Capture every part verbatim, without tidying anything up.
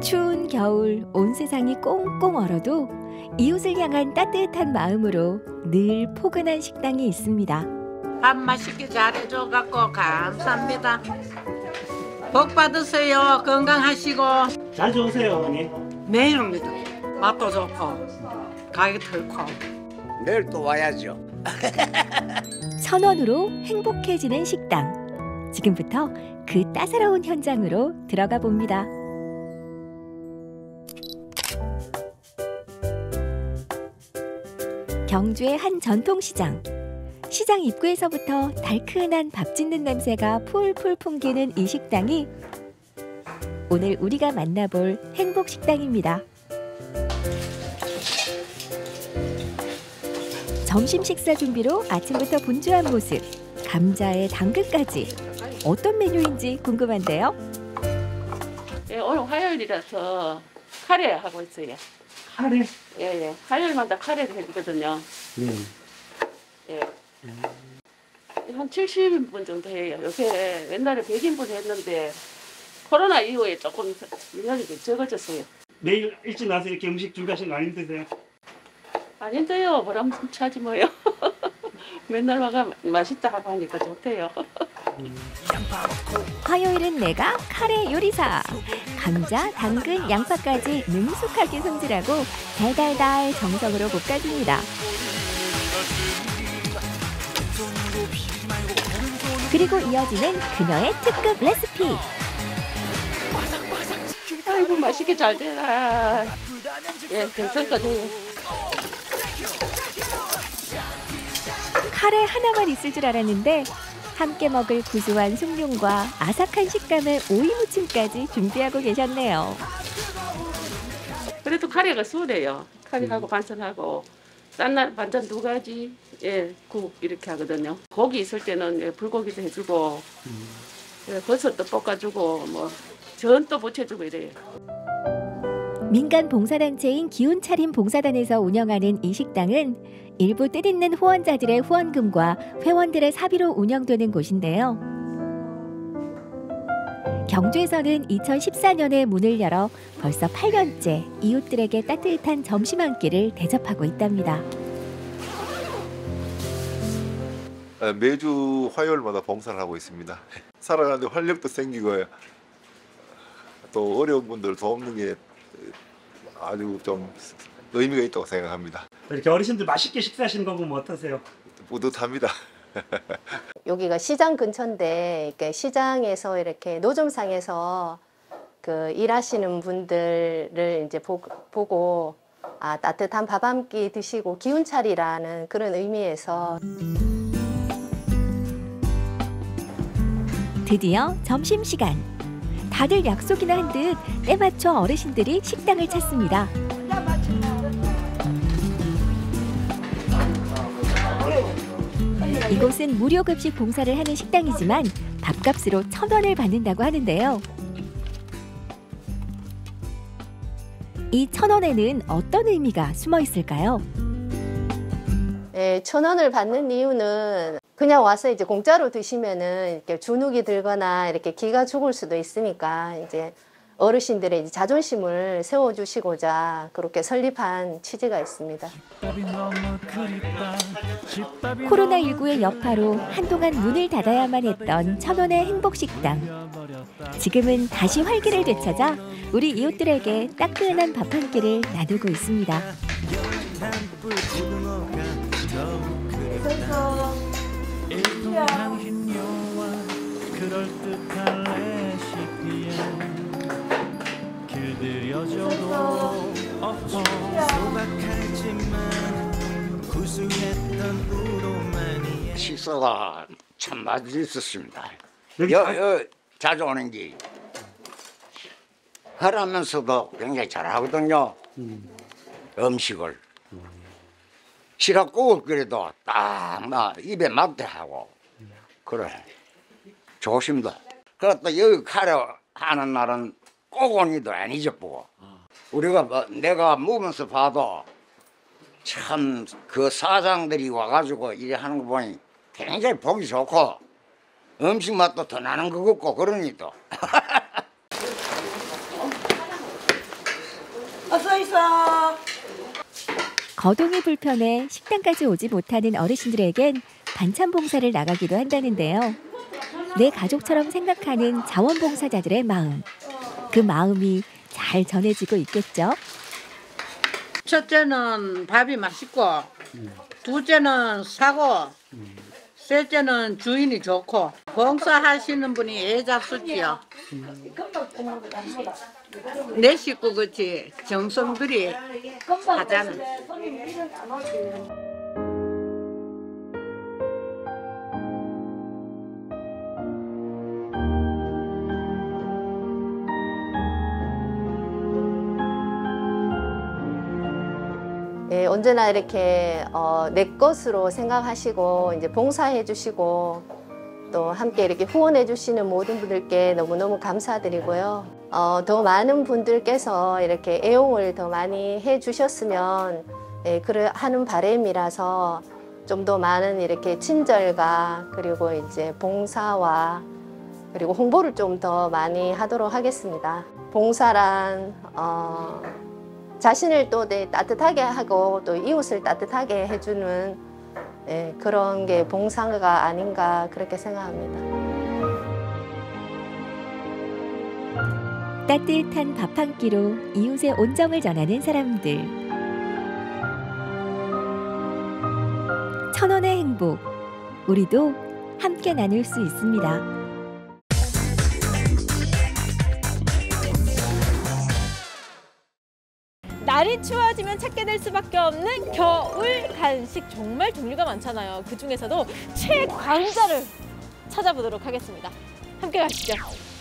추운 겨울 온 세상이 꽁꽁 얼어도 이웃을 향한 따뜻한 마음으로 늘 포근한 식당이 있습니다. 밥 맛있게 잘해줘 갖고 감사합니다. 복 받으세요. 건강하시고. 자주 오세요, 어머니. 매일 옵니다. 맛도 좋고 가격도 좋고. 내일 또 와야죠. 천원으로 행복해지는 식당. 지금부터 그 따사로운 현장으로 들어가 봅니다. 경주의 한 전통시장. 시장 입구에서부터 달큰한 밥 짓는 냄새가 풀풀 풍기는 이 식당이 오늘 우리가 만나볼 행복식당입니다. 점심 식사 준비로 아침부터 분주한 모습. 감자에 당근까지. 어떤 메뉴인지 궁금한데요. 예, 오늘 화요일이라서 카레 하고 있어요. 카레? 예, 예. 화요일마다 카레를 해주거든요. 네. 예. 한 칠십 분 정도 해요. 요새 옛날에 백 인분 했는데 코로나 이후에 조금 인원이 좀 적어졌어요. 매일 일찍 나서 이렇게 음식 준비하시는 거 안 힘드세요? 아닌데요. 보람차지 뭐요. 맨날 와가 맛있다 하고 하니까 좋대요. 화요일은 내가 카레 요리사. 감자, 당근, 양파까지 능숙하게 손질하고 달달달 정성으로 볶아줍니다. 그리고 이어지는 그녀의 특급 레시피. 아이고 맛있게 잘 되라. 예, 괜찮거든요. 카레 하나만 있을 줄 알았는데 함께 먹을 구수한 숭늉과 아삭한 식감의 오이무침까지 준비하고 계셨네요. 그래도 카레가 수월해요. 카레하고 반찬하고 싼날 반찬 두 가지, 예, 국 이렇게 하거든요. 고기 있을 때는 예, 불고기도 해주고, 예, 버섯도 볶아주고, 뭐 전도 부쳐주고 이래요. 민간 봉사단체인 기운차림 봉사단에서 운영하는 이 식당은 일부 뜻있는 후원자들의 후원금과 회원들의 사비로 운영되는 곳인데요. 경주에서는 이천십사 년에 문을 열어 벌써 팔 년째 이웃들에게 따뜻한 점심 한 끼를 대접하고 있답니다. 매주 화요일마다 봉사를 하고 있습니다. 살아가는데 활력도 생기고 또 어려운 분들 돕는 게 아주 좀 의미가 있다고 생각합니다. 이렇게 어르신들 맛있게 식사하시는 거 보면 어떠세요? 뿌듯합니다. 여기가 시장 근처인데 이렇게 시장에서 이렇게 노점상에서 그 일하시는 분들을 이제 보, 보고 아, 따뜻한 밥 한 끼 드시고 기운 차리라는 그런 의미에서 드디어 점심시간. 다들 약속이나 한 듯 때맞춰 어르신들이 식당을 찾습니다. 이곳은 무료급식 봉사를 하는 식당이지만 밥값으로 천 원을 받는다고 하는데요. 이 천 원에는 어떤 의미가 숨어 있을까요? 예, 천 원을 받는 이유는 그냥 와서 이제 공짜로 드시면은 이렇게 주눅이 들거나 이렇게 기가 죽을 수도 있으니까 이제 어르신들의 이제 자존심을 세워주시고자 그렇게 설립한 취지가 있습니다. 코로나십구의 여파로 한동안 문을 닫아야만 했던 천원의 행복식당. 지금은 다시 활기를 되찾아 우리 이웃들에게 따끈한 밥 한 끼를 나누고 있습니다. 식사가 참 맛있었습니다. 여기 여, 자- 여 자주 오는 게 하라면서도 굉장히 잘하거든요. 음. 음식을 시락국을 끓여도 딱 막 입에 맞게 하고 그래 좋습니다. 그렇다 여기 카레 하는 날은 꼬고니도 안 잊어보고 우리가 뭐 내가 묵으면서 봐도 참 그 사장들이 와가지고 일을 하는 거 보니 굉장히 보기 좋고 음식 맛도 더 나는 것 같고 그러니 또 있어. 거동이 불편해 식당까지 오지 못하는 어르신들에겐 반찬 봉사를 나가기도 한다는데요. 내 가족처럼 생각하는 자원봉사자들의 마음. 그 마음이 잘 전해지고 있겠죠. 첫째는 밥이 맛있고, 둘째는 사고, 셋째는 주인이 좋고, 봉사하시는 분이 애 잡수지요. 내 식구 같이 정성들이 하잖아. 예, 언제나 이렇게 어, 내 것으로 생각하시고 이제 봉사해 주시고 또 함께 이렇게 후원해 주시는 모든 분들께 너무너무 감사드리고요. 어, 더 많은 분들께서 이렇게 애용을 더 많이 해 주셨으면 예, 그래 하는 바람이라서 좀 더 많은 이렇게 친절과 그리고 이제 봉사와 그리고 홍보를 좀 더 많이 하도록 하겠습니다. 봉사란 어, 자신을 또 네, 따뜻하게 하고 또 이웃을 따뜻하게 해주는 예, 그런 게 봉사가 아닌가 그렇게 생각합니다. 따뜻한 밥 한 끼로 이웃의 온정을 전하는 사람들. 천원의 행복, 우리도 함께 나눌 수 있습니다. 날이 추워지면 찾게 될 수밖에 없는 겨울 간식 정말 종류가 많잖아요. 그 중에서도 최강자를 찾아보도록 하겠습니다. 함께 가시죠.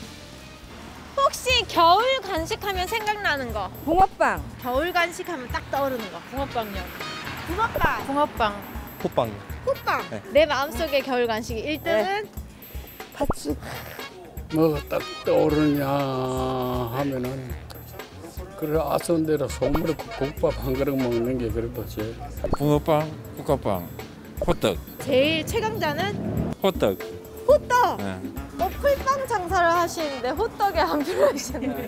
혹시 겨울 간식하면 생각나는 거? 붕어빵. 겨울 간식하면 딱 떠오르는 거. 붕어빵요. 붕어빵. 붕어빵. 호빵. 호빵. 네. 내 마음속의 겨울 간식 일 등은 네. 팥죽. 뭐가 딱 떠오르냐 하면은 그래 아선대로 소물에 국밥 한 그릇 먹는 게 그래도 제일. 붕어빵, 국화빵, 호떡. 제일 최강자는 호떡. 호떡. 네. 어, 풀빵 장사를 하시는데 호떡에 안 필요하시나요?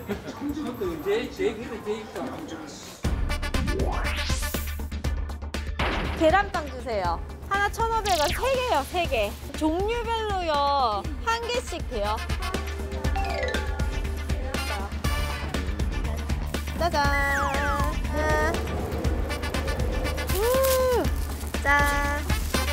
계란빵 주세요. 하나 천오백 원, 세 개요, 세 개. 종류별로요, 한 개씩 돼요. 짜잔. 하나. 우, 짠.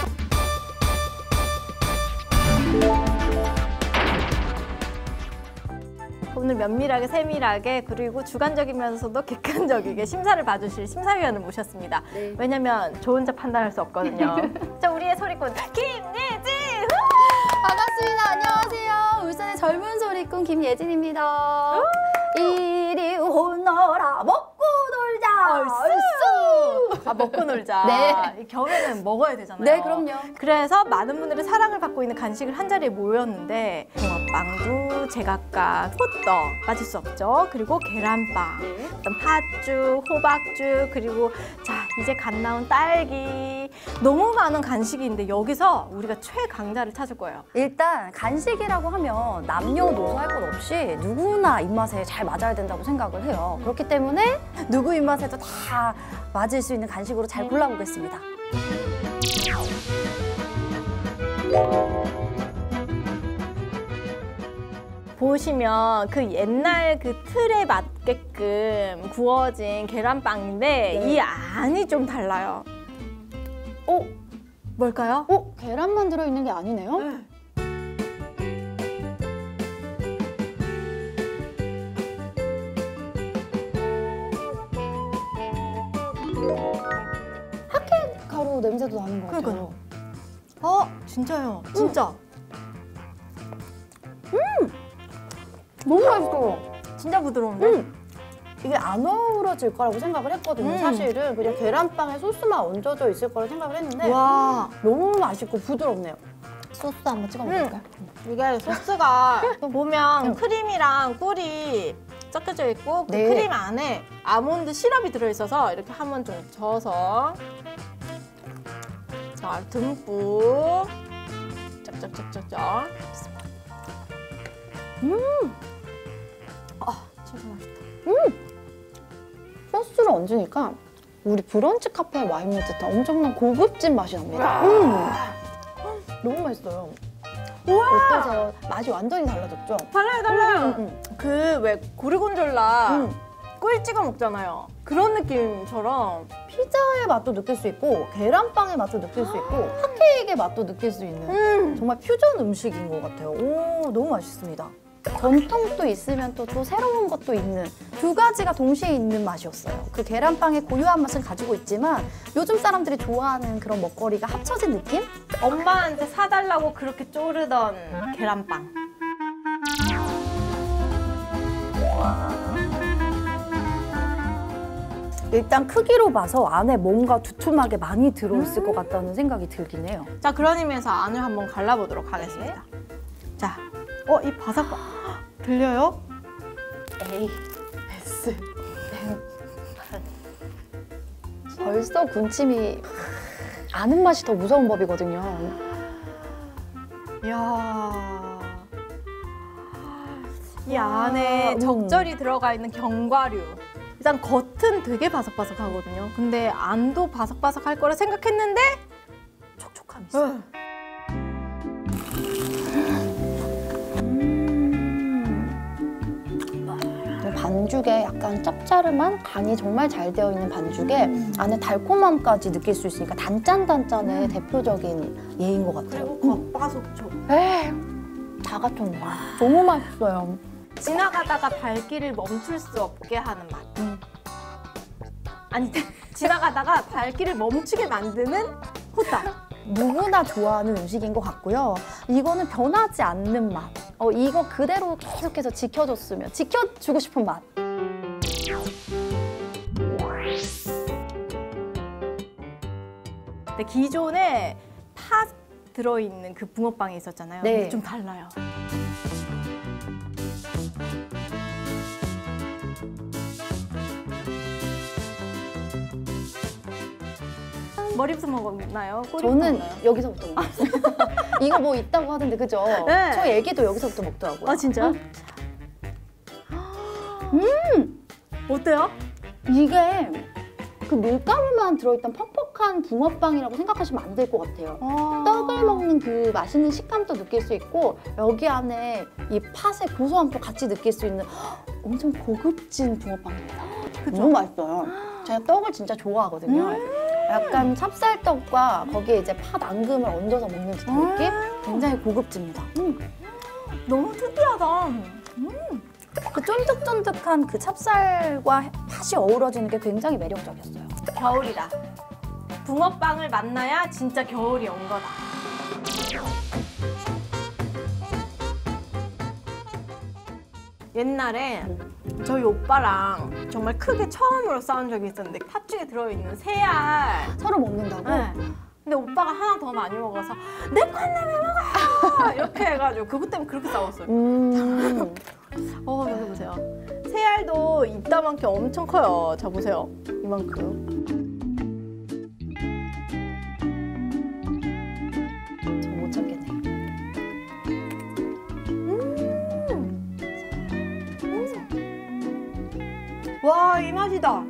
오늘 면밀하게 세밀하게 그리고 주관적이면서도 객관적이게 심사를 봐주실 심사위원을 모셨습니다. 네. 왜냐면 저 혼자 판단할 수 없거든요. 자, 우리의 소리꾼 김예진! 반갑습니다. 안녕하세요. 울산의 젊은 소리꾼 김예진입니다. 이리 오너라 먹고 놀자. 얼쑤! 아, 먹고 놀자. 네. 이 겨울에는 먹어야 되잖아요. 네, 그럼요. 그래서 많은 분들의 사랑을 받고 있는 간식을 한 자리에 모였는데 붕어빵도 제각각 호떡 빠질 수 없죠. 그리고 계란빵, 네. 어떤 팥죽, 호박죽, 그리고 자 이제 갓 나온 딸기 너무 많은 간식인데 여기서 우리가 최강자를 찾을 거예요. 일단 간식이라고 하면 남녀노소 할 것 없이 누구나 입맛에 잘 맞아야 된다고 생각을 해요. 그렇기 때문에 누구 입맛에도 다 맞을 수 있는 간식으로 잘 골라보겠습니다. 보시면 그 옛날 그 틀에 맞게끔 구워진 계란빵인데 네. 이 안이 좀 달라요. 어? 뭘까요? 어? 계란만 들어있는 게 아니네요? 네. 가루 냄새도 나는 것 같아요. 그러니까요. 어, 진짜요. 진짜. 너무 맛있어요. 진짜 부드러운데? 음. 이게 안 어우러질 거라고 생각을 했거든요. 음. 사실은 그냥 계란빵에 소스만 얹어져 있을 거라 생각을 했는데 와. 너무 맛있고 부드럽네요. 소스 한번 찍어 먹을까요? 이게 소스가 또 보면 음. 크림이랑 꿀이 섞여져 있고 그 네. 크림 안에 아몬드 시럽이 들어있어서 이렇게 한번 좀 저어서 자 듬뿍 짝짝짝짝짝 음! 아 진짜 맛있다. 소스를 얹으니까 우리 브런치 카페에 와 있는 듯한 엄청난 고급진 맛이 납니다. 음. 너무 맛있어요. 어떠세요? 맛이 완전히 달라졌죠? 달라요, 달라요. 음, 음, 그 왜 고르곤졸라 음. 꿀 찍어 먹잖아요. 그런 느낌처럼 피자의 맛도 느낄 수 있고 계란빵의 맛도 느낄 수 있고 핫케이크의 맛도 느낄 수 있는 음. 정말 퓨전 음식인 것 같아요. 오, 너무 맛있습니다. 전통도 있으면 또, 또 새로운 것도 있는 두 가지가 동시에 있는 맛이었어요. 그 계란빵의 고유한 맛은 가지고 있지만 요즘 사람들이 좋아하는 그런 먹거리가 합쳐진 느낌? 엄마한테 사달라고 그렇게 쪼르던 계란빵. 일단 크기로 봐서 안에 뭔가 두툼하게 많이 들어있을 것 같다는 생각이 들긴 해요. 자, 그런 의미에서 안을 한번 갈라보도록 하겠습니다. 자, 어, 이 바삭바 들려요? 에이, S. 벌써 군침이 아는 맛이 더 무서운 법이거든요. 이야. 이 안에 음. 적절히 들어가 있는 견과류. 일단 겉은 되게 바삭바삭하거든요. 근데 안도 바삭바삭할 거라 생각했는데 촉촉함이 있어요. 반죽에 약간 짭짤한 간이 정말 잘 되어 있는 반죽에 음. 안에 달콤함까지 느낄 수 있으니까 단짠단짠의 음. 대표적인 예인 것 같아요. 그리고 겉바속촉. 에이, 다 갖췄네. 너무 맛있어요. 지나가다가 발길을 멈출 수 없게 하는 맛. 음. 아니, 지나가다가 발길을 멈추게 만드는 호떡. 누구나 좋아하는 음식인 것 같고요. 이거는 변하지 않는 맛. 어, 이거 그대로 계속해서 지켜줬으면, 지켜주고 싶은 맛. 근데 기존에 팥 들어있는 그 붕어빵이 있었잖아요. 네. 근데 좀 달라요. 머리부터 먹었나요? 저는 먹나요? 여기서부터 먹었어요. 이거 뭐 있다고 하던데, 그죠? 네. 저 애기도 여기서부터 먹더라고요. 아, 진짜요? 음! 어때요? 이게 그 밀가루만 들어있던 퍽퍽한 붕어빵이라고 생각하시면 안 될 것 같아요. 아 떡을 먹는 그 맛있는 식감도 느낄 수 있고 여기 안에 이 팥의 고소함도 같이 느낄 수 있는 엄청 고급진 붕어빵입니다. 그쵸? 너무 맛있어요. 제가 떡을 진짜 좋아하거든요. 음 약간 찹쌀떡과 거기에 이제 팥 앙금을 얹어서 먹는 듯한 느낌? 굉장히 고급집니다. 음. 너무 특이하다. 음. 그 쫀득쫀득한 그 찹쌀과 팥이 어우러지는 게 굉장히 매력적이었어요. 겨울이다. 붕어빵을 만나야 진짜 겨울이 온 거다. 옛날에 저희 오빠랑 정말 크게 처음으로 싸운 적이 있었는데 팥죽에 들어있는 새알 서로 먹는다고? 네. 근데 오빠가 하나 더 많이 먹어서 내 건데 왜 먹어요? 이렇게 해가지고 그것 때문에 그렇게 싸웠어요. 음. 어, 여기 보세요. 새알도 이따만큼 엄청 커요. 자, 보세요. 이만큼. 저 못 참겠네요. 음. 와, 이 맛이다.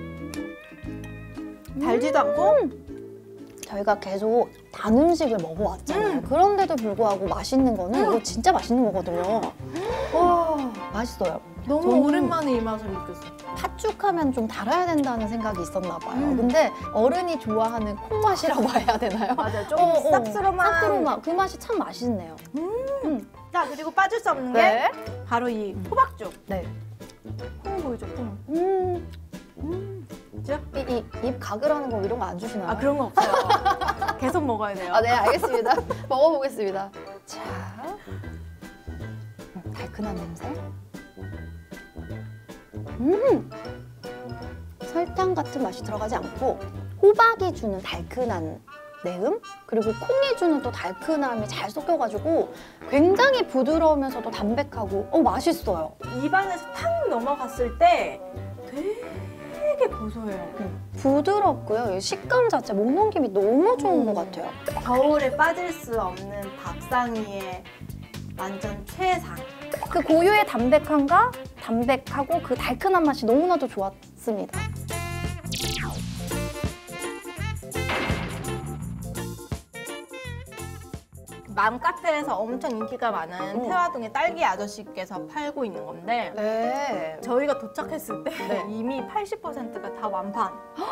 달지도 않고 저희가 계속 단 음식을 먹어왔잖아요. 음. 그런데도 불구하고 맛있는 거는 이거 진짜 맛있는 거거든요. 와, 맛있어요. 너무 저는 오랜만에 이 맛을 느꼈어요. 팥죽하면 좀 달아야 된다는 생각이 있었나 봐요. 음. 근데 어른이 좋아하는 콩맛이라고 해야 되나요? 맞아요. 좀 어, 어. 쌉스름한. 쌉스름한 그 맛이 참 맛있네요. 음. 자, 그리고 빠질 수 없는 네. 게 바로 이 호박죽. 네. 콩 보이죠, 콩. 음. 음. 그죠? 이, 이, 입 가글하는 거 이런 거 안 주시나요? 아, 그런 거 없어요. 계속 먹어야 돼요. 아, 네, 알겠습니다. 먹어보겠습니다. 자, 음, 달큰한 냄새. 음, 설탕 같은 맛이 들어가지 않고 호박이 주는 달큰한 내음, 그리고 콩이 주는 또 달큰함이 잘 섞여가지고 굉장히 부드러우면서도 담백하고 어, 맛있어요. 입안에서 탁 넘어갔을 때 되게 고소해요. 음, 부드럽고요. 이 식감 자체, 목넘김이 너무 좋은 것 같아요. 겨울에 빠질 수 없는 밥상위의 완전 최상. 그 고유의 담백함과 담백하고 그 달큰한 맛이 너무나도 좋았을 좋습니다. 맘카페에서 엄청 인기가 많은 태화동의 딸기 아저씨께서 팔고 있는 건데 네. 저희가 도착했을 때 네. 이미 팔십 퍼센트가 다 완판.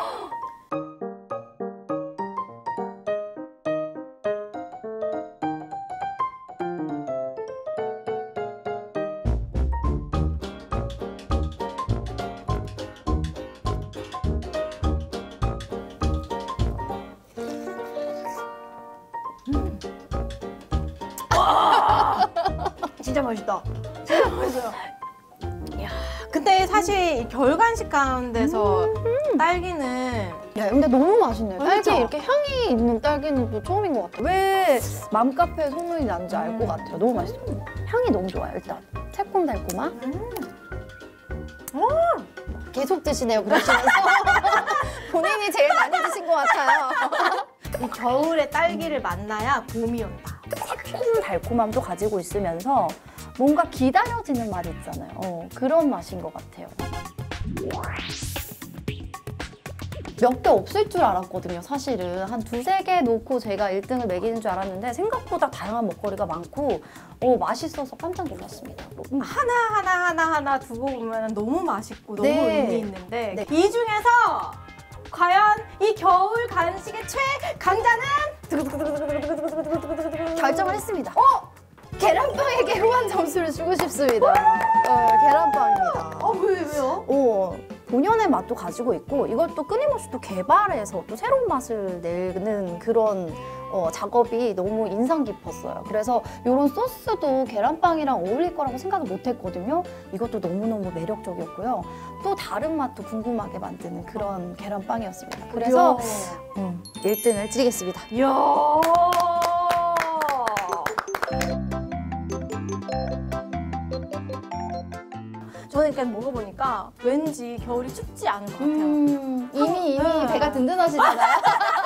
진짜 맛있다. 진짜 맛있어요. 근데 사실 이 겨울 간식 가운데서 딸기는 야, 근데 너무 맛있네요. 딸기 그렇죠? 이렇게 향이 있는 딸기는 또 처음인 것 같아요. 왜 맘카페 소문이 난지 알 것 같아요. 너무 맛있어요. 향이 너무 좋아요, 일단. 새콤달콤한. 음. 계속 드시네요, 그러시면서. 본인이 제일 많이 드신 것 같아요. 이 겨울에 딸기를 만나야 봄이 온다. 새콤달콤함도 가지고 있으면서 뭔가 기다려지는 맛이 있잖아요. 어, 그런 맛인 것 같아요. 몇 개 없을 줄 알았거든요, 사실은. 한 두세 개 놓고 제가 일 등을 매기는 줄 알았는데 생각보다 다양한 먹거리가 많고 어, 맛있어서 깜짝 놀랐습니다. 음. 하나 하나 하나 하나 두고 보면 너무 맛있고 너무 네. 의미 있는데 네. 이 중에서 과연 이 겨울 간식의 최강자는 결정을 했습니다. 어? 계란빵에게 후한 점수를 주고 싶습니다. 어, 계란빵입니다. 어, 왜, 왜요? 어, 본연의 맛도 가지고 있고 이걸 또 끊임없이 또 개발해서 또 새로운 맛을 내는 그런 어, 작업이 너무 인상 깊었어요. 그래서 이런 소스도 계란빵이랑 어울릴 거라고 생각을 못 했거든요. 이것도 너무너무 매력적이었고요. 또 다른 맛도 궁금하게 만드는 그런 계란빵이었습니다. 그래서 음, 일 등을 드리겠습니다. 이야. 저는 일단 먹어보니까 왠지 겨울이 춥지 않은 것 같아요. 음, 이미 이미 음. 배가 든든하시잖아요.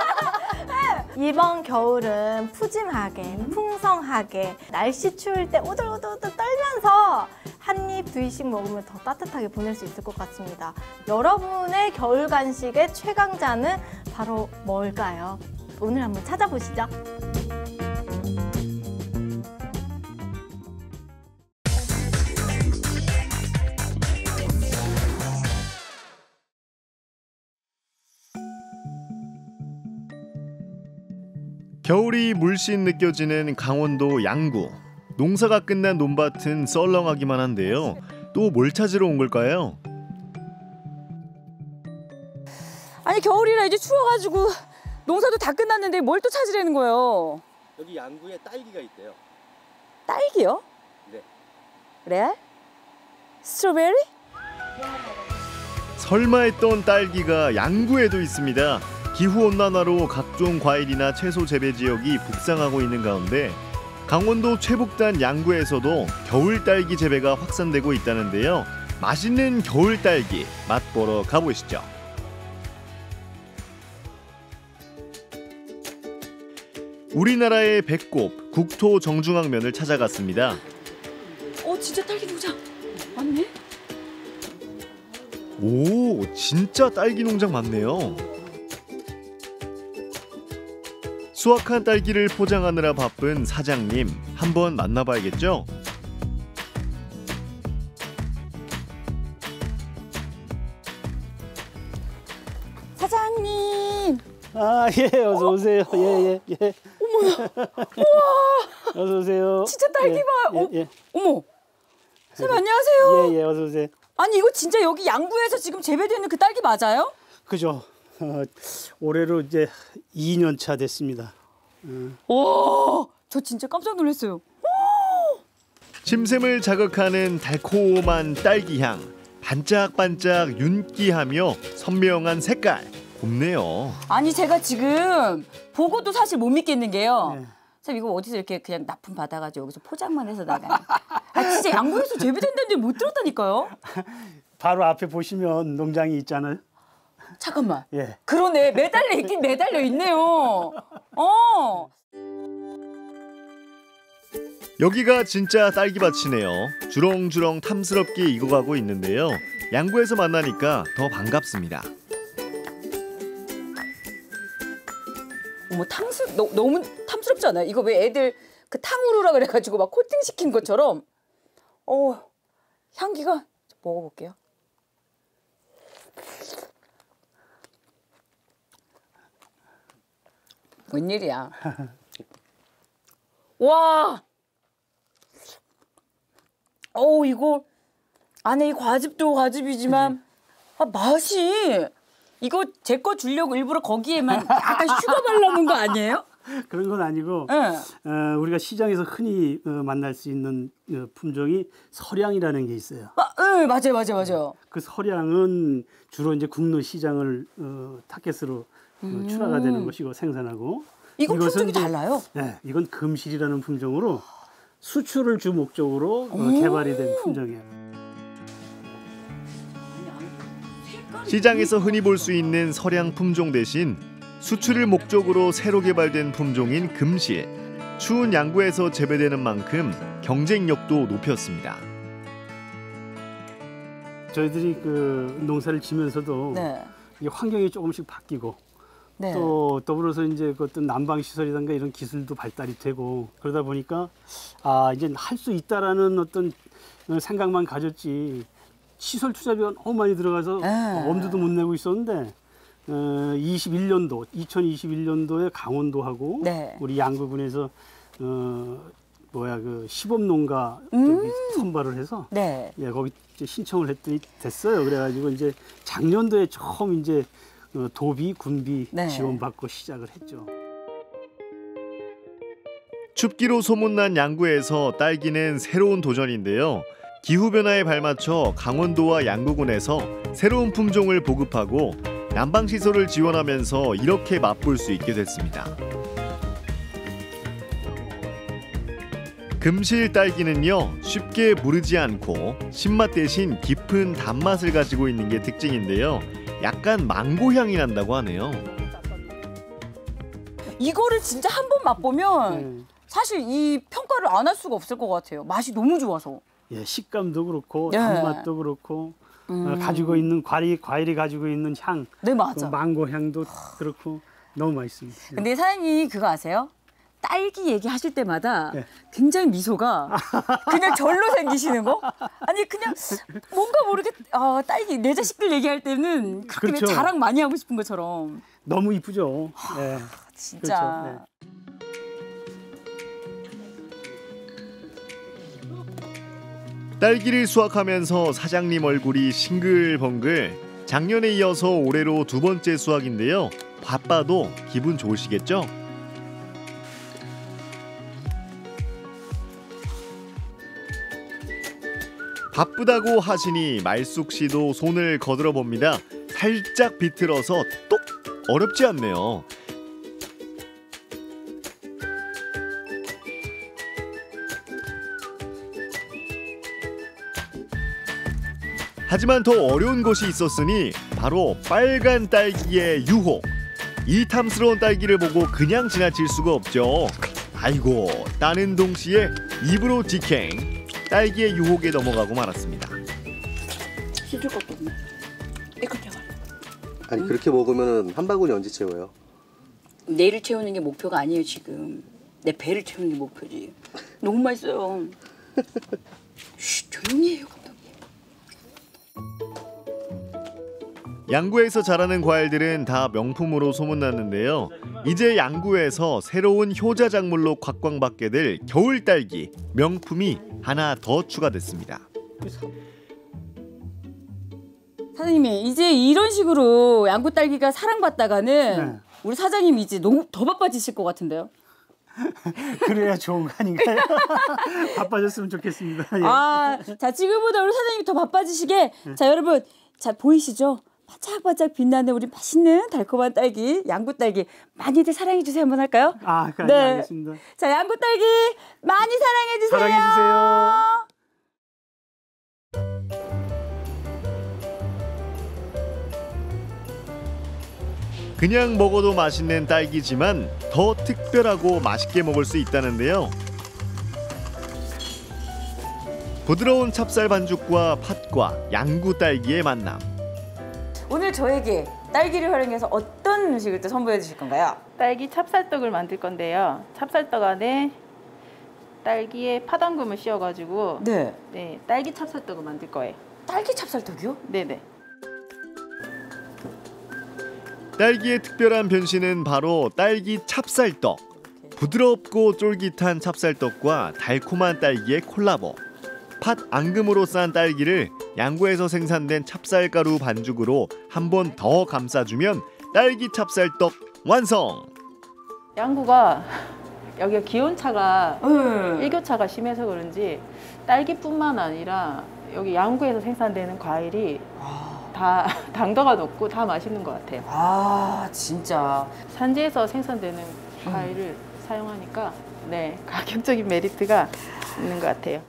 이번 겨울은 푸짐하게, 풍성하게 날씨 추울 때 오들오들오들 떨면서 한 입, 두 입씩 먹으면 더 따뜻하게 보낼 수 있을 것 같습니다. 여러분의 겨울 간식의 최강자는 바로 뭘까요? 오늘 한번 찾아보시죠. 겨울이 물씬 느껴지는 강원도 양구. 농사가 끝난 논밭은 썰렁하기만 한데요. 또 뭘 찾으러 온 걸까요? 아니 겨울이라 이제 추워가지고 농사도 다 끝났는데 뭘 또 찾으려는 거예요? 여기 양구에 딸기가 있대요. 딸기요? 네. 그래? 스트로베리? 설마 했던 딸기가 양구에도 있습니다. 기후온난화로 각종 과일이나 채소 재배 지역이 북상하고 있는 가운데 강원도 최북단 양구에서도 겨울 딸기 재배가 확산되고 있다는데요. 맛있는 겨울 딸기 맛보러 가보시죠. 우리나라의 배꼽 국토 정중앙면을 찾아갔습니다. 어 진짜 딸기 농장 맞네? 오, 진짜 딸기 농장 맞네요. 수확한 딸기를 포장하느라 바쁜 사장님, 한번 만나봐야겠죠? 사장님. 아, 예, 어서 오세요. 예, 예, 예. 어머나. 우와. 어서 오세요. 진짜 딸기 예, 봐. 예, 어, 예. 어머. 선생님 안녕하세요. 예, 예, 어서 오세요. 아니 이거 진짜 여기 양구에서 지금 재배되는 그 딸기 맞아요? 그죠. 어, 올해로 이제 이 년 차 됐습니다. 어. 오, 저 진짜 깜짝 놀랐어요. 침샘을 자극하는 달콤한 딸기향, 반짝반짝 윤기하며 선명한 색깔, 곱네요. 아니 제가 지금 보고도 사실 못 믿겠는 게요. 네. 선생님 이거 어디서 이렇게 그냥 납품 받아가지고 여기서 포장만 해서 나가요. 아 진짜 양구에서 재배된다는데 못 들었다니까요. 바로 앞에 보시면 농장이 있잖아요. 잠깐만. 예. 그러네. 매달려 있긴 매달려 있네요. 어. 여기가 진짜 딸기밭이네요. 주렁주렁 탐스럽게 익어가고 있는데요. 양구에서 만나니까 더 반갑습니다. 어머 탕수 너, 너무 탐스럽지 않아요? 이거 왜 애들 그 탕후루라 그래가지고 막 코팅 시킨 것처럼. 어 향기가 먹어볼게요. 웬일이야? 와. 어우 이거 안에 이 과즙도 과즙이지만 아, 맛이 이거 제 거 주려고 일부러 거기에만 약간 슈가 발라놓은 거 아니에요? 그런 건 아니고 네. 어, 우리가 시장에서 흔히 어, 만날 수 있는 어, 품종이 서량이라는 게 있어요. 아, 네, 맞아요, 맞아요, 맞아요. 그 서량은 주로 이제 국내 시장을 어, 타겟으로 어, 출하가 되는 것이고 생산하고. 이거 이것은 품종이 이제, 달라요? 네, 이건 금실이라는 품종으로 수출을 주 목적으로 어, 개발이 된 품종이에요. 시장에서 흔히 볼 수 있는 서량 품종 대신 수출을 목적으로 새로 개발된 품종인 금실. 추운 양구에서 재배되는 만큼 경쟁력도 높였습니다. 저희들이 그 농사를 지면서도 네. 이 환경이 조금씩 바뀌고 네. 또 더불어서 이제 그 어떤 난방 시설이든가 이런 기술도 발달이 되고 그러다 보니까 아 이제 할 수 있다라는 어떤 생각만 가졌지 시설 투자비가 너무 많이 들어가서 아. 엄두도 못 내고 있었는데 어, 이십일 년도 이천이십일 년도에 강원도하고 네. 우리 양구군에서 어, 뭐야 그 시범농가 음. 저기 선발을 해서 네. 예 거기 이제 신청을 했더니 됐어요. 그래가지고 이제 작년도에 처음 이제 어, 도비, 군비 네. 지원받고 시작을 했죠. 춥기로 소문난 양구에서 딸기는 새로운 도전인데요. 기후변화에 발맞춰 강원도와 양구군에서 새로운 품종을 보급하고 난방시설을 지원하면서 이렇게 맛볼 수 있게 됐습니다. 금실 딸기는요, 쉽게 무르지 않고 신맛 대신 깊은 단맛을 가지고 있는 게 특징인데요. 약간 망고 향이 난다고 하네요. 이거를 진짜 한 번 맛보면 네. 사실 이 평가를 안 할 수가 없을 것 같아요. 맛이 너무 좋아서. 예, 식감도 그렇고 네. 단맛도 그렇고 음. 어, 가지고 있는 과일 과일이 가지고 있는 향, 네, 맞아. 그 망고 향도 그렇고 너무 맛있습니다. 근데 사장님 그거 아세요? 딸기 얘기하실 때마다 네. 굉장히 미소가 그냥 절로 생기시는 거? 아니 그냥 뭔가 모르게 아, 딸기 내 자식들 얘기할 때는 그렇게 그렇죠. 자랑 많이 하고 싶은 것처럼. 너무 이쁘죠. 예. 진짜. 그렇죠. 네. 딸기를 수확하면서 사장님 얼굴이 싱글벙글. 작년에 이어서 올해로 두 번째 수확인데요. 바빠도 기분 좋으시겠죠? 바쁘다고 하시니 말숙 씨도 손을 거들어 봅니다. 살짝 비틀어서 똑 어렵지 않네요. 하지만 더 어려운 것이 있었으니 바로 빨간 딸기의 유혹. 이 탐스러운 딸기를 보고 그냥 지나칠 수가 없죠. 아이고, 따는 동시에 입으로 직행. 딸기의 유혹에 넘어가고 말았습니다. 씻을 것도 없네. 이렇게 가. 아니 그렇게 먹으면 한 바구니 언제 채워요? 내를 채우는 게 목표가 아니에요 지금. 내 배를 채우는 게 목표지. 너무 맛있어요. 쉬, 조용히 해요 감독님. 양구에서 자라는 과일들은 다 명품으로 소문났는데요. 이제 양구에서 새로운 효자 작물로 곽광받게 될 겨울 딸기 명품이 하나 더 추가됐습니다. 사장님이 이제 이런 식으로 양구 딸기가 사랑받다가는 네. 우리 사장님이 이제 너무 더 바빠지실 것 같은데요. 그래야 좋은 거 아닌가요? 바빠졌으면 좋겠습니다. 예. 아, 자 지금보다 우리 사장님이 더 바빠지시게. 네. 자 여러분, 자 보이시죠? 반짝반짝 빛나는 우리 맛있는 달콤한 딸기, 양구 딸기 많이들 사랑해 주세요. 한번 할까요? 아, 네. 네. 알겠습니다. 자 양구 딸기 많이 사랑해 주세요. 사랑해 주세요. 그냥 먹어도 맛있는 딸기지만 더 특별하고 맛있게 먹을 수 있다는데요. 부드러운 찹쌀 반죽과 팥과 양구 딸기의 만남. 오늘 저에게 딸기를 활용해서 어떤 음식을 또 선보여 주실 건가요? 딸기 찹쌀떡을 만들 건데요. 찹쌀떡 안에 딸기에 팥앙금을 씌워가지고 네. 네, 딸기 찹쌀떡을 만들 거예요. 딸기 찹쌀떡이요? 네네. 딸기의 특별한 변신은 바로 딸기 찹쌀떡. 부드럽고 쫄깃한 찹쌀떡과 달콤한 딸기의 콜라보. 팥 앙금으로 싼 딸기를 양구에서 생산된 찹쌀가루 반죽으로 한 번 더 감싸주면 딸기 찹쌀떡 완성! 양구가 여기가 기온차가 음. 일교차가 심해서 그런지 딸기뿐만 아니라 여기 양구에서 생산되는 과일이 다 당도가 높고 다 맛있는 것 같아요. 아 진짜 산지에서 생산되는 과일을 음. 사용하니까 네 가격적인 메리트가 있는 것 같아요.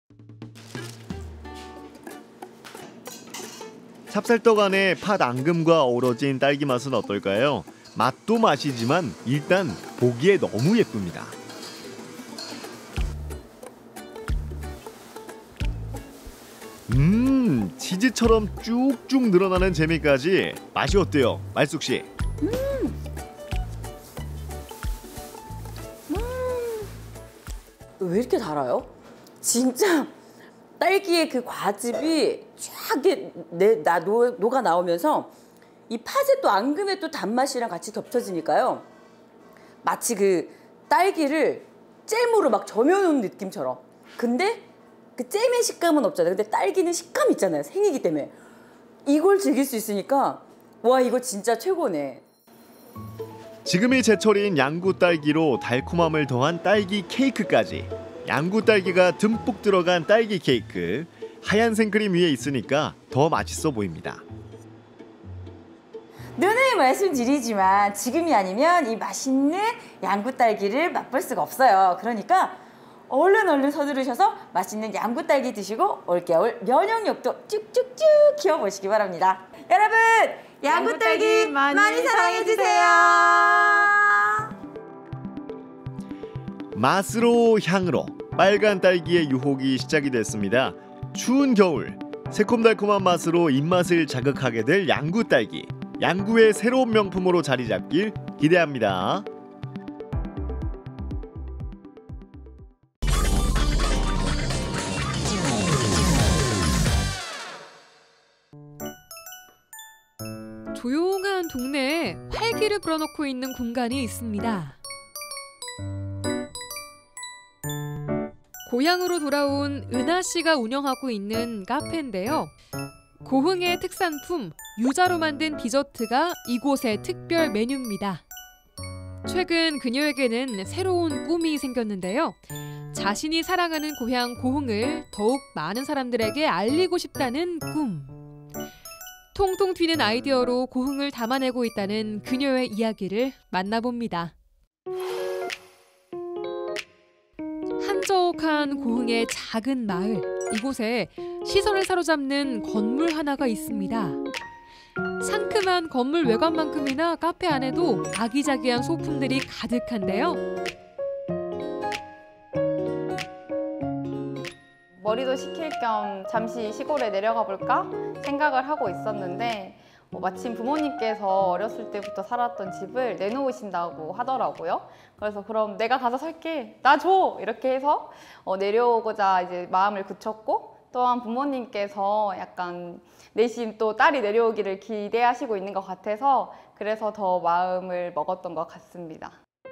찹쌀떡 안에 팥 앙금과 어우러진 딸기 맛은 어떨까요? 맛도 맛이지만 일단 보기에 너무 예쁩니다. 음, 치즈처럼 쭉쭉 늘어나는 재미까지. 맛이 어때요, 말숙 씨? 음. 음. 왜 이렇게 달아요? 진짜 딸기의 그 과즙이 쫙 내, 나, 녹, 녹아 나오면서 이 팥의 또 앙금의 또 단맛이랑 같이 겹쳐지니까요. 마치 그 딸기를 잼으로 막 저며놓은 느낌처럼. 근데 그 잼의 식감은 없잖아요. 근데 딸기는 식감 있잖아요. 생이기 때문에. 이걸 즐길 수 있으니까 와 이거 진짜 최고네. 지금이 제철인 양구 딸기로 달콤함을 더한 딸기 케이크까지. 양구 딸기가 듬뿍 들어간 딸기 케이크. 하얀 생크림 위에 있으니까 더 맛있어 보입니다. 늘 말씀드리지만 지금이 아니면 이 맛있는 양구 딸기를 맛볼 수가 없어요. 그러니까 얼른 얼른 서두르셔서 맛있는 양구 딸기 드시고 올겨울 면역력도 쭉쭉쭉 키워보시기 바랍니다. 여러분 양구 딸기 많이, 많이 사랑해주세요. 맛으로 향으로 빨간 딸기의 유혹이 시작이 됐습니다. 추운 겨울 새콤달콤한 맛으로 입맛을 자극하게 될 양구 딸기. 양구의 새로운 명품으로 자리 잡길 기대합니다. 조용한 동네에 활기를 불어넣고 있는 공간이 있습니다. 고향으로 돌아온 은하 씨가 운영하고 있는 카페인데요. 고흥의 특산품 유자로 만든 디저트가 이곳의 특별 메뉴입니다. 최근 그녀에게는 새로운 꿈이 생겼는데요. 자신이 사랑하는 고향 고흥을 더욱 많은 사람들에게 알리고 싶다는 꿈. 통통 튀는 아이디어로 고흥을 담아내고 있다는 그녀의 이야기를 만나봅니다. 한적한 고흥의 작은 마을. 이곳에 시선을 사로잡는 건물 하나가 있습니다. 상큼한 건물 외관만큼이나 카페 안에도 아기자기한 소품들이 가득한데요. 머리도 식힐 겸 잠시 시골에 내려가 볼까 생각을 하고 있었는데 어, 마침 부모님께서 어렸을 때부터 살았던 집을 내놓으신다고 하더라고요. 그래서 그럼 내가 가서 살게, 나 줘! 이렇게 해서 어, 내려오고자 이제 마음을 굳혔고, 또한 부모님께서 약간 내심 또 딸이 내려오기를 기대하시고 있는 것 같아서 그래서 더 마음을 먹었던 것 같습니다.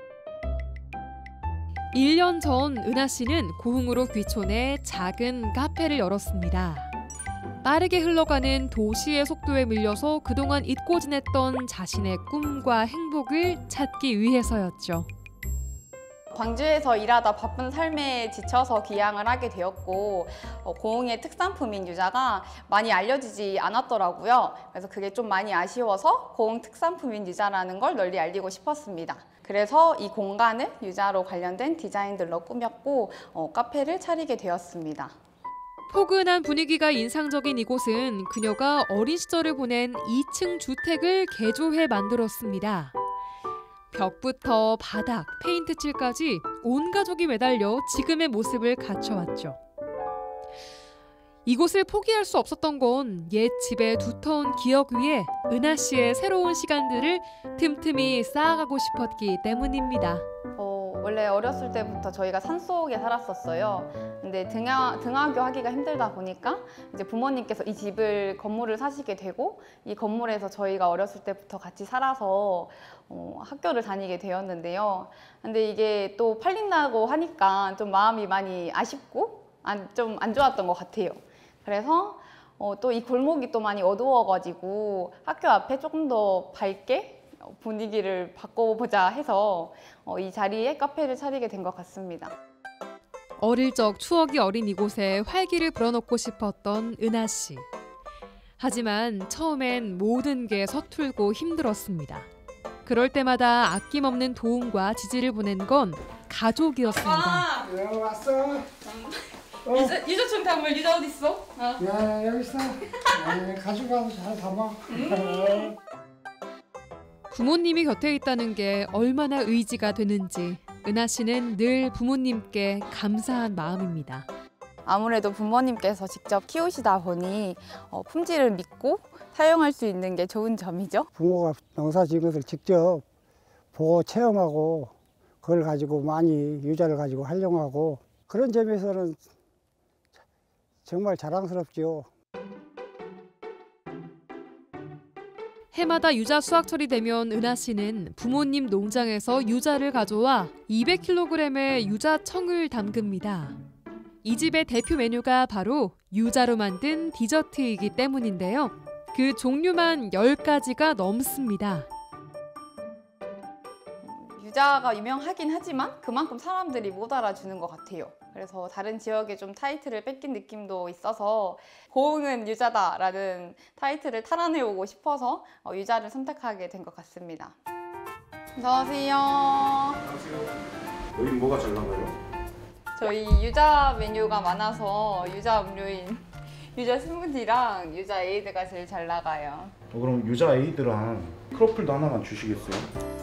일 년 전 은하 씨는 고흥으로 귀촌해 작은 카페를 열었습니다. 빠르게 흘러가는 도시의 속도에 밀려서 그동안 잊고 지냈던 자신의 꿈과 행복을 찾기 위해서였죠. 광주에서 일하다 바쁜 삶에 지쳐서 귀향을 하게 되었고 어, 고흥의 특산품인 유자가 많이 알려지지 않았더라고요. 그래서 그게 좀 많이 아쉬워서 고흥 특산품인 유자라는 걸 널리 알리고 싶었습니다. 그래서 이 공간을 유자로 관련된 디자인들로 꾸몄고 어, 카페를 차리게 되었습니다. 포근한 분위기가 인상적인 이곳은 그녀가 어린 시절을 보낸 이 층 주택을 개조해 만들었습니다. 벽부터 바닥, 페인트 칠까지 온 가족이 매달려 지금의 모습을 갖춰왔죠. 이곳을 포기할 수 없었던 건 옛 집의 두터운 기억 위에 은하 씨의 새로운 시간들을 틈틈이 쌓아가고 싶었기 때문입니다. 어, 원래 어렸을 때부터 저희가 산속에 살았었어요. 근데 등하, 등하교 하기가 힘들다 보니까 이제 부모님께서 이 집을 건물을 사시게 되고 이 건물에서 저희가 어렸을 때부터 같이 살아서 어, 학교를 다니게 되었는데요. 근데 이게 또 팔린다고 하니까 좀 마음이 많이 아쉽고 좀 안 좋았던 것 같아요. 그래서 어, 또 이 골목이 또 많이 어두워가지고 학교 앞에 조금 더 밝게 분위기를 바꿔보자 해서 어, 이 자리에 카페를 차리게 된 것 같습니다. 어릴 적 추억이 어린 이곳에 활기를 불어넣고 싶었던 은하 씨. 하지만 처음엔 모든 게 서툴고 힘들었습니다. 그럴 때마다 아낌없는 도움과 지지를 보낸 건 가족이었습니다. 왜 왔어? 어. 유자, 유자청 담을 유자 어디 있어? 어. 야 여기 있어. 아, 가져가서 잘 담아. 음. 부모님이 곁에 있다는 게 얼마나 의지가 되는지 은하 씨는 늘 부모님께 감사한 마음입니다. 아무래도 부모님께서 직접 키우시다 보니 어, 품질을 믿고 사용할 수 있는 게 좋은 점이죠. 부모가 농사 지은 것을 직접 보고 체험하고 그걸 가지고 많이 유자를 가지고 활용하고 그런 점에서는 정말 자랑스럽죠. 해마다 유자 수확철이 되면 은하 씨는 부모님 농장에서 유자를 가져와 이백 킬로그램의 유자청을 담급니다. 이 집의 대표 메뉴가 바로 유자로 만든 디저트이기 때문인데요. 그 종류만 열 가지가 넘습니다. 유자가 유명하긴 하지만 그만큼 사람들이 못 알아주는 것 같아요. 그래서 다른 지역에 좀 타이틀을 뺏긴 느낌도 있어서 고흥은 유자다라는 타이틀을 탈환해오고 싶어서 유자를 선택하게 된 것 같습니다. 어서오세요. 안녕하세요. 여기 뭐가 잘 나가요? 저희 유자 메뉴가 많아서 유자 음료인 유자 스무디랑 유자 에이드가 제일 잘 나가요. 어, 그럼 유자 에이드랑 크로플도 하나만 주시겠어요?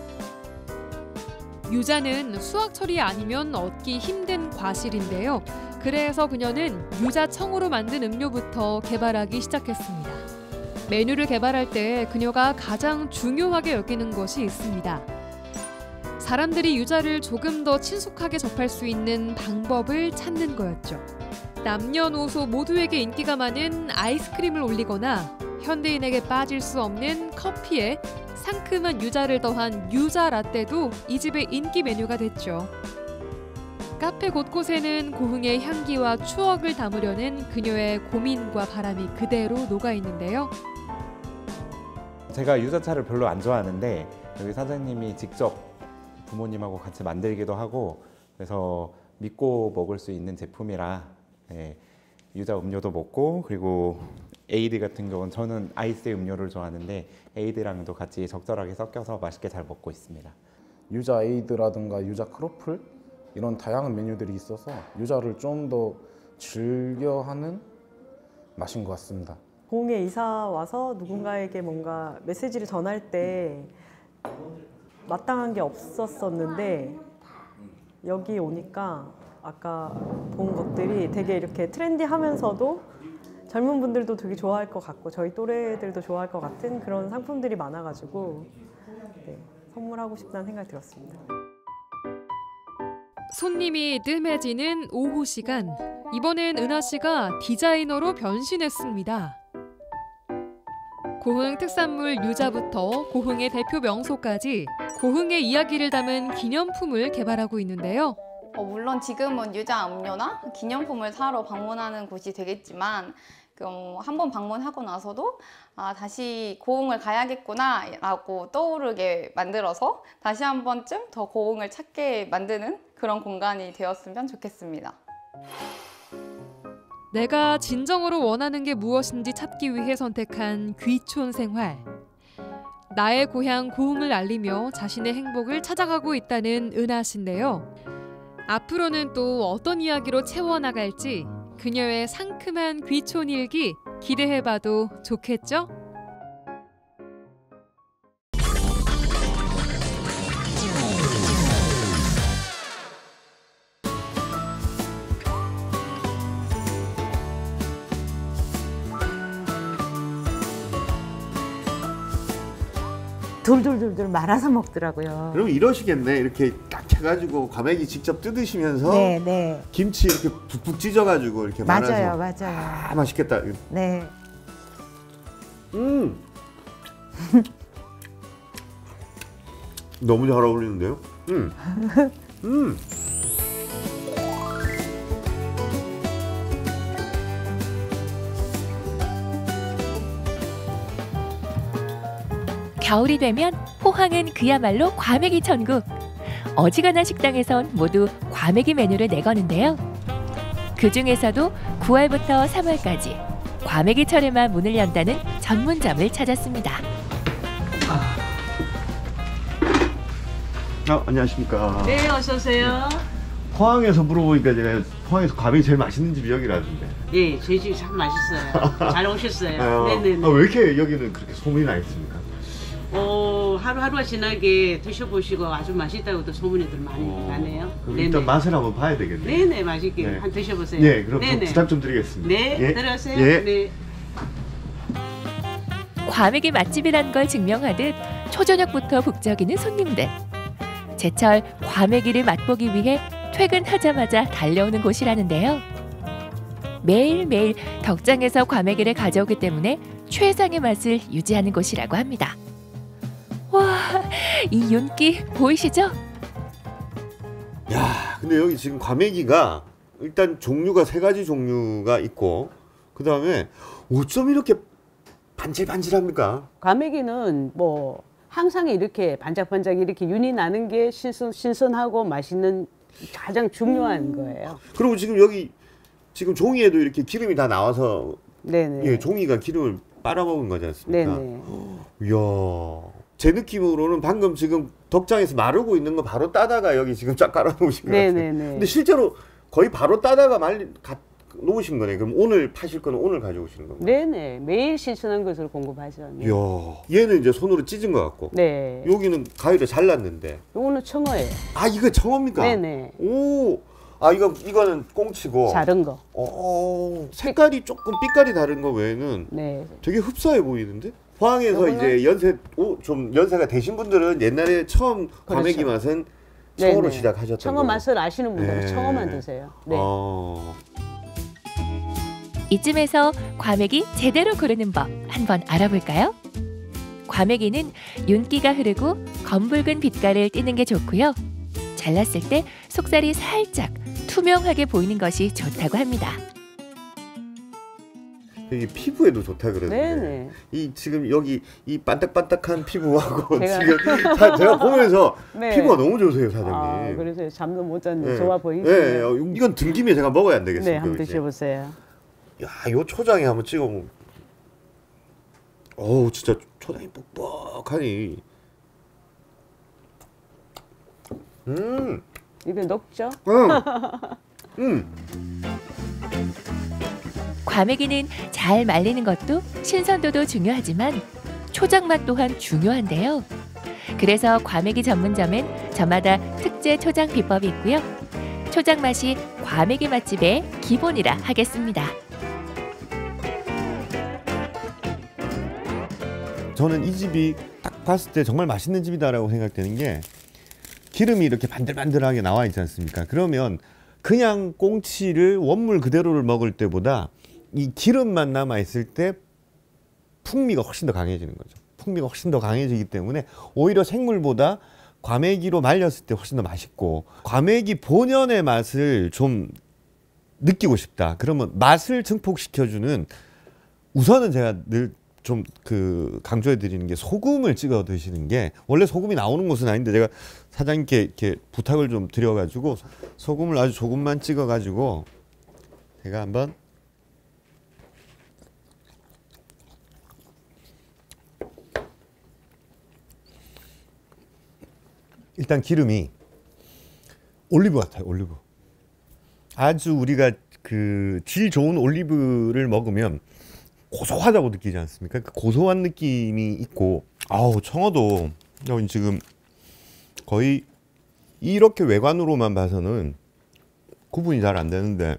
유자는 수확철이 아니면 얻기 힘든 과실인데요. 그래서 그녀는 유자청으로 만든 음료부터 개발하기 시작했습니다. 메뉴를 개발할 때 그녀가 가장 중요하게 여기는 것이 있습니다. 사람들이 유자를 조금 더 친숙하게 접할 수 있는 방법을 찾는 거였죠. 남녀노소 모두에게 인기가 많은 아이스크림을 올리거나 현대인에게 빠질 수 없는 커피에 상큼한 유자를 더한 유자 라떼도 이 집의 인기 메뉴가 됐죠. 카페 곳곳에는 고흥의 향기와 추억을 담으려는 그녀의 고민과 바람이 그대로 녹아 있는데요. 제가 유자차를 별로 안 좋아하는데 여기 사장님이 직접 부모님하고 같이 만들기도 하고 그래서 믿고 먹을 수 있는 제품이라 네, 유자 음료도 먹고 그리고 에이드 같은 경우는 저는 아이스 음료를 좋아하는데 에이드랑도 같이 적절하게 섞여서 맛있게 잘 먹고 있습니다. 유자 에이드라든가 유자 크로플 이런 다양한 메뉴들이 있어서 유자를 좀 더 즐겨하는 맛인 것 같습니다. 고흥에 이사 와서 누군가에게 뭔가 메시지를 전할 때 마땅한 게 없었었는데 여기 오니까 아까 본 것들이 되게 이렇게 트렌디하면서도 젊은 분들도 되게 좋아할 것 같고 저희 또래들도 좋아할 것 같은 그런 상품들이 많아가지고 네, 선물하고 싶다는 생각이 들었습니다. 손님이 뜸해지는 오후 시간. 이번엔 은하 씨가 디자이너로 변신했습니다. 고흥 특산물 유자부터 고흥의 대표 명소까지 고흥의 이야기를 담은 기념품을 개발하고 있는데요. 어, 물론 지금은 유자 음료나 기념품을 사러 방문하는 곳이 되겠지만 어, 한번 방문하고 나서도 아, 다시 고흥을 가야겠구나 라고 떠오르게 만들어서 다시 한 번쯤 더 고흥을 찾게 만드는 그런 공간이 되었으면 좋겠습니다. 내가 진정으로 원하는 게 무엇인지 찾기 위해 선택한 귀촌 생활. 나의 고향 고흥을 알리며 자신의 행복을 찾아가고 있다는 은하 씨인데요. 앞으로는 또 어떤 이야기로 채워나갈지 그녀의 상큼한 귀촌 일기 기대해봐도 좋겠죠? 돌돌돌돌 말아서 먹더라고요. 그럼 이러시겠네. 이렇게 딱 해가지고 과메기 직접 뜯으시면서 네, 네. 김치 이렇게 푹푹 찢어가지고 이렇게 말아서. 맞아요, 맞아요. 아, 맛있겠다. 네. 음. 너무 잘 어울리는데요? 음. 음. 겨울이 되면 포항은 그야말로 과메기 천국. 어지간한 식당에선 모두 과메기 메뉴를 내거는데요. 그 중에서도 구월부터 삼월까지 과메기철에만 문을 연다는 전문점을 찾았습니다. 아, 안녕하십니까. 네, 어서 오세요. 포항에서 물어보니까 제가 포항에서 과메기 제일 맛있는 집이 여기라던데. 네, 저희 집이 참 맛있어요. 잘 오셨어요. 아, 네네네. 아, 왜 이렇게 여기는 그렇게 소문이 나 있습니까? 어, 하루하루가 지나게 드셔보시고 아주 맛있다고도 소문이들 많이 나네요. 그럼 네네. 일단 맛을 한번 봐야 되겠네요. 네네, 맛있게 네. 한 드셔보세요. 네, 그럼 네네. 부탁 좀 드리겠습니다. 네, 예. 들어가세요. 예. 네. 과메기 맛집이란 걸 증명하듯 초저녁부터 북적이는 손님들. 제철 과메기를 맛보기 위해 퇴근하자마자 달려오는 곳이라는데요. 매일매일 덕장에서 과메기를 가져오기 때문에 최상의 맛을 유지하는 곳이라고 합니다. 와, 이 윤기 보이시죠? 야, 근데 여기 지금 과메기가 일단 종류가 세 가지 종류가 있고 그 다음에 어쩜 이렇게 반질반질합니까? 과메기는 뭐 항상 이렇게 반짝반짝 이렇게 윤이 나는 게 신선, 신선하고 맛있는 가장 중요한 거예요. 그리고 지금 여기 지금 종이에도 이렇게 기름이 다 나와서 네네. 예, 종이가 기름을 빨아먹은 거지 않습니까? 네네. 이야, 제 느낌으로는 방금 지금 덕장에서 마르고 있는 거 바로 따다가 여기 지금 쫙 깔아놓으신 것 같아요. 네네네. 근데 실제로 거의 바로 따다가 말리 가, 놓으신 거네. 그럼 오늘 파실 거는 오늘 가져오시는 건가요? 네네. 매일 신선한 것을 공급하죠. 네. 이야, 얘는 이제 손으로 찢은 것 같고. 네. 여기는 가위를 잘랐는데. 요거는 청어예요. 아, 이거 청어입니까? 네네. 오, 아 이거 이거는 꽁치고. 자른 거. 오, 색깔이 조금 빛깔이 다른 거 외에는 네. 되게 흡사해 보이는데? 포항에서 요거는- 이제 연세 오, 좀 연세가 되신 분들은 옛날에 처음 과메기 그렇죠. 맛은 청어로 네네. 시작하셨던 청어 거고. 맛을 아시는 분들은 네. 청어만 드세요. 네. 어. 이쯤에서 과메기 제대로 고르는 법 한번 알아볼까요? 과메기는 윤기가 흐르고 검붉은 빛깔을 띠는 게 좋고요. 잘랐을 때 속살이 살짝 투명하게 보이는 것이 좋다고 합니다. 이게 피부에도 좋다 그러는데 네네. 이 지금 여기 이 반딱반딱한 피부하고 제가- 지금 사, 제가 보면서 네. 피부가 너무 좋으세요 사장님. 아, 그래서 잠도 못 잤는데 네. 좋아 네, 보이시네요. 네, 이건 든 김에 제가 먹어야 안 되겠어요. 네, 한번 드셔보세요. 야, 요 초장에 한번 찍어 먹. 어우, 진짜 초장이 뻑뻑하니. 음. 입에 녹죠? 음. 음. 과메기는 잘 말리는 것도 신선도도 중요하지만 초장 맛 또한 중요한데요. 그래서 과메기 전문점엔 저마다 특제 초장 비법이 있고요. 초장 맛이 과메기 맛집의 기본이라 하겠습니다. 저는 이 집이 딱 봤을 때 정말 맛있는 집이다라고 생각되는 게 기름이 이렇게 반들반들하게 나와 있지 않습니까? 그러면 그냥 꽁치를 원물 그대로를 먹을 때보다 이 기름만 남아 있을 때 풍미가 훨씬 더 강해지는 거죠. 풍미가 훨씬 더 강해지기 때문에 오히려 생물보다 과메기로 말렸을 때 훨씬 더 맛있고, 과메기 본연의 맛을 좀 느끼고 싶다. 그러면 맛을 증폭시켜주는, 우선은 제가 늘 좀 그 강조해 드리는 게 소금을 찍어 드시는 게, 원래 소금이 나오는 곳은 아닌데 제가 사장님께 이렇게 부탁을 좀 드려가지고 소금을 아주 조금만 찍어 가지고 제가 한번 일단 기름이 올리브 같아요. 올리브. 아주 우리가 그 질 좋은 올리브를 먹으면 고소하다고 느끼지 않습니까? 그 고소한 느낌이 있고, 아우 청어도 여기 지금 거의 이렇게 외관으로만 봐서는 구분이 잘 안 되는데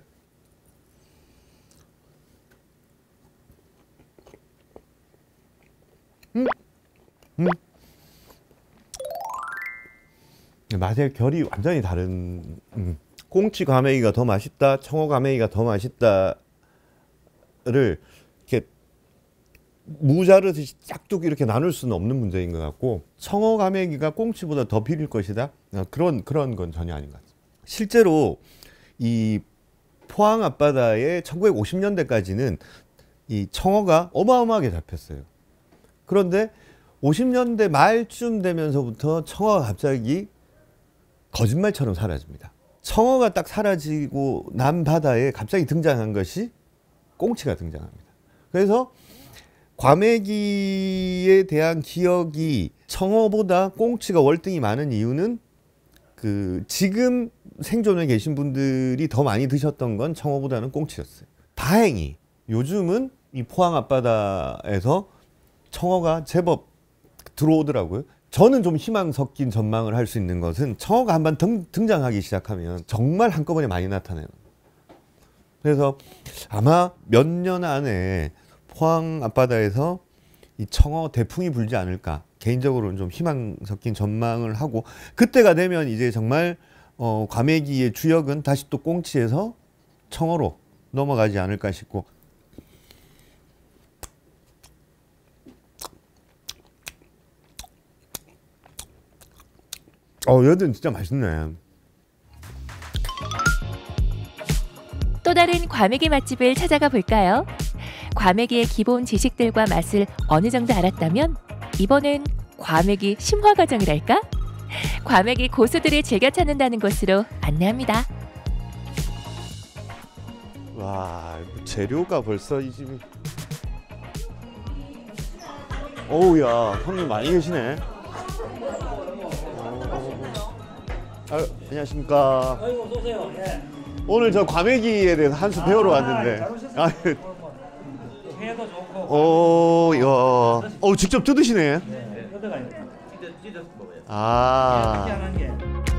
음, 음, 맛의 결이 완전히 다른. 음. 꽁치 과메기가 더 맛있다, 청어 과메기가 더 맛있다를 이렇게 무자르듯이 짝뚝 이렇게 나눌 수는 없는 문제인 것 같고, 청어 과메기가 꽁치보다 더 비릴 것이다, 그런 그런 건 전혀 아닌 것 같습니다. 실제로 이 포항 앞바다에 천구백오십 년대까지는 이 청어가 어마어마하게 잡혔어요. 그런데 오십 년대 말쯤 되면서부터 청어가 갑자기 거짓말처럼 사라집니다. 청어가 딱 사라지고 난 바다에 갑자기 등장한 것이 꽁치가 등장합니다. 그래서 과메기에 대한 기억이 청어보다 꽁치가 월등히 많은 이유는 그 지금 생존에 계신 분들이 더 많이 드셨던 건 청어보다는 꽁치였어요. 다행히 요즘은 이 포항 앞바다에서 청어가 제법 들어오더라고요. 저는 좀 희망 섞인 전망을 할 수 있는 것은 청어가 한번 등장하기 시작하면 정말 한꺼번에 많이 나타나요. 그래서 아마 몇 년 안에 포항 앞바다에서 이 청어 대풍이 불지 않을까, 개인적으로는 좀 희망 섞인 전망을 하고, 그때가 되면 이제 정말 어, 과메기의 주역은 다시 또 꽁치에서 청어로 넘어가지 않을까 싶고. 어, 얘들은 진짜 맛있네. 또 다른 과메기 맛집을 찾아가 볼까요? 과메기의 기본 지식들과 맛을 어느 정도 알았다면 이번엔 과메기 심화 과정이랄까? 과메기 고수들이 즐겨 찾는다는 곳으로 안내합니다. 와, 재료가 벌써 이 집이. 어우야, 손님 많이 계시네. 아유, 안녕하십니까. 아이고, 어서오세요. 예. 오늘 저 과메기에 대해서 한 수 배우러 아, 왔는데. 아, 회도 좋고. 오, 야. 어, 직접 뜯으시네. 네, 뜯어가 찢어 찢어서 먹어요. 아. 희한한 게.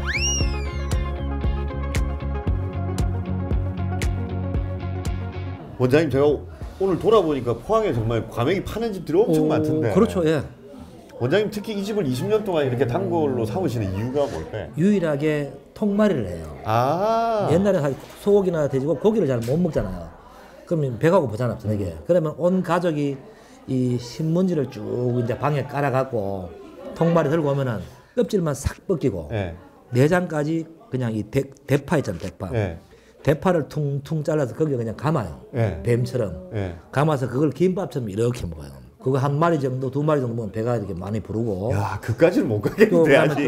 원장님, 제가 오늘 돌아보니까 포항에 정말 과메기 파는 집들이 엄청 오, 많던데. 그렇죠, 예. 원장님 특히 이 집을 이십 년 동안 이렇게 단골로 사오시는 이유가 뭘까요? 유일하게 통마리를 해요. 아. 옛날에 사실 소고기나 돼지고 고기를 잘 못 먹잖아요. 그러면 배가 고프잖아요, 저녁에. 그러면 온 가족이 이 신문지를 쭉 이제 방에 깔아갖고 통마리 들고 오면은 껍질만 싹 벗기고 네. 내장까지 그냥 이 대, 대파 있잖아요, 대파. 네. 대파를 퉁퉁 잘라서 거기에 그냥 감아요. 네. 뱀처럼. 네. 감아서 그걸 김밥처럼 이렇게 먹어요. 그거 한 마리 정도, 두 마리 정도 먹으면 배가 이렇게 많이 부르고. 야, 그까지는 못 가겠는데, 아직.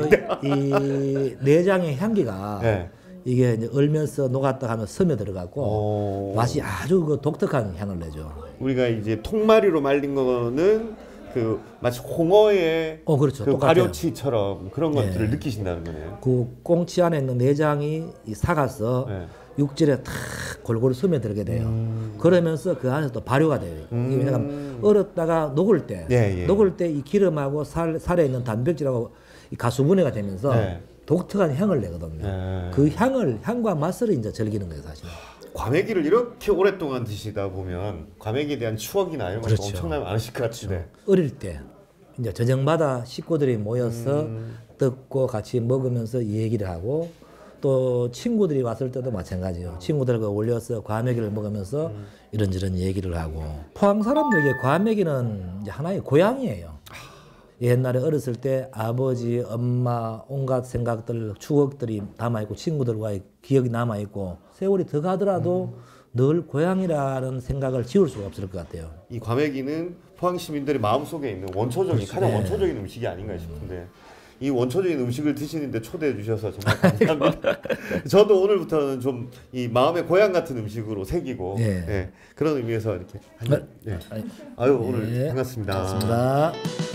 이 내장의 향기가 네. 이게 이제 얼면서 녹았다 하면 섬에 들어가고 맛이 아주 그 독특한 향을 내죠. 우리가 이제 통마리로 말린 거는 그 마치 홍어의 어, 그렇죠. 그 똑같아요. 발효치처럼 그런 네. 것들을 느끼신다는 거네요. 그 꽁치 안에 있는 내장이 이 삭아서 네. 육질에 탁 골고루 스며들게 돼요. 음. 그러면서 그 안에서 또 발효가 돼요. 음. 이게 왜냐면 얼었다가 녹을 때, 예, 예. 녹을 때 이 기름하고 살, 살에 있는 단백질하고 이 가수분해가 되면서 네. 독특한 향을 내거든요. 네. 그 향을 향과 맛을 이제 즐기는 거예요, 사실. 과메기를 이렇게 오랫동안 드시다 보면 과메기에 대한 추억이나 이런 것도 그렇죠. 엄청나게 많으실 것 같은데. 어릴 때 이제 저녁마다 식구들이 모여서 음. 듣고 같이 먹으면서 얘기를 하고 또 친구들이 왔을 때도 마찬가지예요. 친구들과 올려서 과메기를 먹으면서 음. 이런저런 얘기를 하고. 포항 사람들에게 과메기는 이제 하나의 고향이에요. 옛날에 어렸을 때 아버지, 엄마, 온갖 생각들, 추억들이 남아있고 친구들과의 기억이 남아있고 세월이 더 가더라도 음. 늘 고향이라는 생각을 지울 수가 없을 것 같아요. 이 과메기는 포항 시민들의 마음속에 있는 원초적인, 그렇죠. 가장 네. 원초적인 음식이 아닌가 싶은데 이 원초적인 음식을 드시는데 초대해 주셔서 정말 감사합니다. 저도 오늘부터는 좀 이 마음의 고향 같은 음식으로 새기고 예. 예, 그런 의미에서 이렇게 한 네. 잔, 예. 아유 오늘 네. 반갑습니다. 반갑습니다.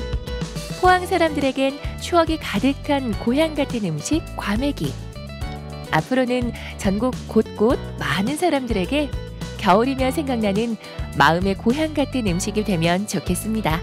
포항 사람들에겐 추억이 가득한 고향 같은 음식 과메기. 앞으로는 전국 곳곳 많은 사람들에게 겨울이면 생각나는 마음의 고향 같은 음식이 되면 좋겠습니다.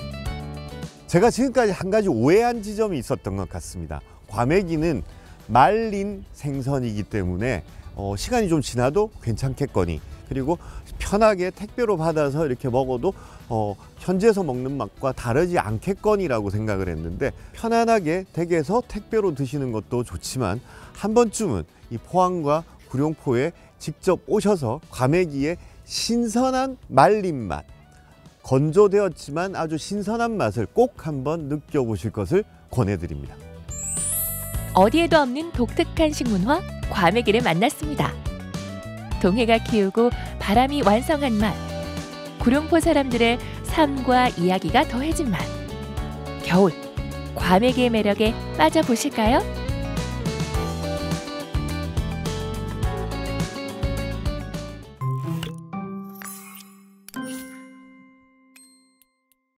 제가 지금까지 한 가지 오해한 지점이 있었던 것 같습니다. 과메기는 말린 생선이기 때문에 어, 시간이 좀 지나도 괜찮겠거니, 그리고 편하게 택배로 받아서 이렇게 먹어도 어, 현지에서 먹는 맛과 다르지 않겠거니라고 생각을 했는데, 편안하게 댁에서 택배로 드시는 것도 좋지만 한 번쯤은 이 포항과 구룡포에 직접 오셔서 과메기의 신선한 말린 맛, 건조되었지만 아주 신선한 맛을 꼭 한번 느껴보실 것을 권해드립니다. 어디에도 없는 독특한 식문화 과메기를 만났습니다. 동해가 키우고 바람이 완성한 맛, 구룡포 사람들의 삶과 이야기가 더해진 맛. 겨울, 과메기의 매력에 빠져보실까요?